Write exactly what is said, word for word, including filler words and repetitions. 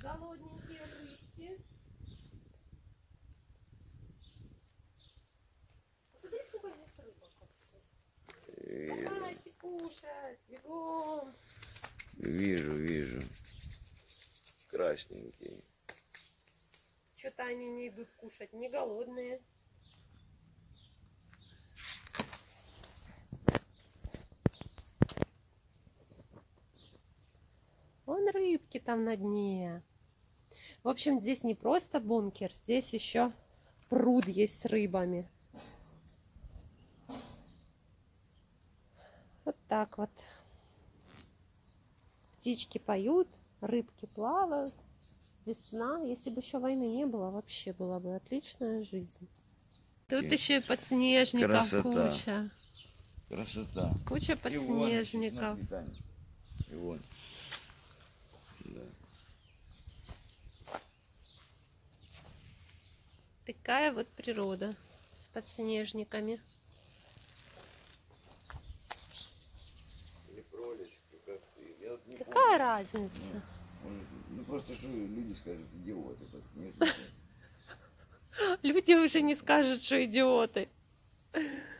голодненькие рыбки. Смотри, сколько здесь рыбок. Давайте кушать, бегом. Вижу, вижу. Красненькие. Что-то они не идут кушать, не голодные. Вон рыбки там на дне. В общем, здесь не просто бункер, здесь еще пруд есть с рыбами. Вот так вот. Птички поют, рыбки плавают. Весна. Если бы еще войны не было, вообще была бы отличная жизнь. Тут И еще и подснежников красота. куча. Красота. Куча подснежников. И вон, смотри, и вон. Да. Такая вот природа с подснежниками. Или кролички, как ты. Я вот не Какая помню. разница? Ну, ну просто что люди скажут, идиоты подснежники. Люди уже не скажут, что идиоты.